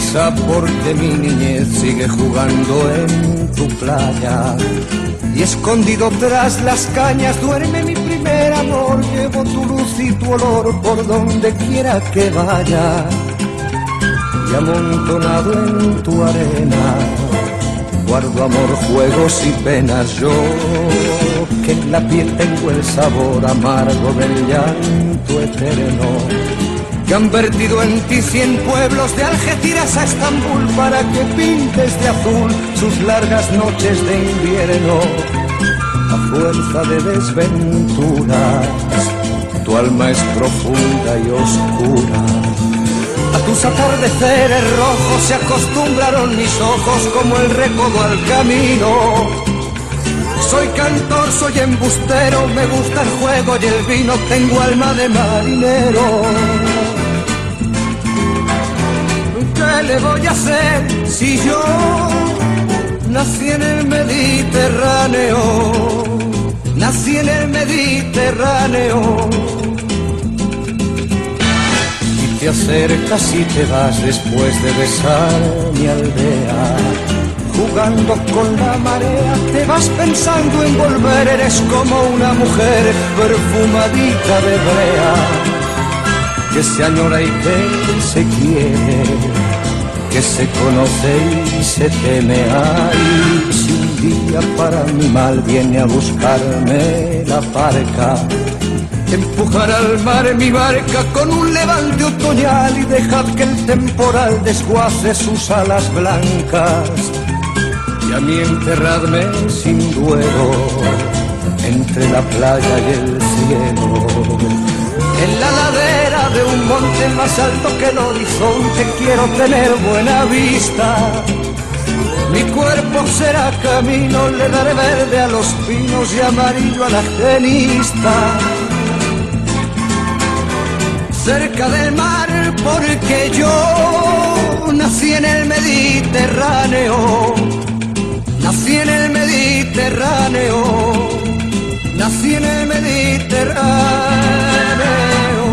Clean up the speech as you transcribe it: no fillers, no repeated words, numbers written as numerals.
risa porque mi niñez sigue jugando en tu playa. Y escondido tras las cañas duerme mi primer amor. Llevo tu luz y tu olor por donde quiera que vaya. Y amontonado en tu arena guardo amor, juegos y penas. Yo que en la piel tengo el sabor amargo del llanto eterno. Que han vertido en ti 100 pueblos de Algeciras a Estambul para que pintes de azul sus largas noches de invierno. A fuerza de desventuras, tu alma es profunda y oscura. A tus atardeceres rojos se acostumbraron mis ojos como el recodo al camino. Soy cantor, soy embustero, me gusta el juego y el vino, tengo alma de marinero. ¿Qué le voy a hacer si yo nací en el Mediterráneo? Nací en el Mediterráneo. Te acercas y te vas después de besar mi aldea. Jugando con la marea te vas pensando en volver. Eres como una mujer perfumadita de brea, que se añora y que se quiere, que se conoce y se teme. Ay, si un día para mi mal viene a buscarme la barca, empujar al mar mi barca con un levante otoñal y dejad que el temporal desguace sus alas blancas. Y a mí enterradme sin duelo entre la playa y el cielo. En la ladera de un monte más alto que el horizonte quiero tener buena vista. Mi cuerpo será camino, le daré verde a los pinos y amarillo a la genista. Cerca del mar porque yo nací en el Mediterráneo. Nací en el Mediterráneo. Nací en el Mediterráneo.